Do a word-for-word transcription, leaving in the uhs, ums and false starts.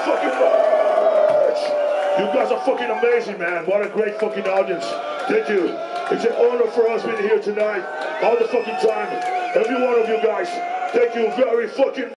fucking much. You guys are fucking amazing, man. What a great fucking audience. Thank you. It's an honor for us being here tonight. All the fucking time. Every one of you guys. Thank you very fucking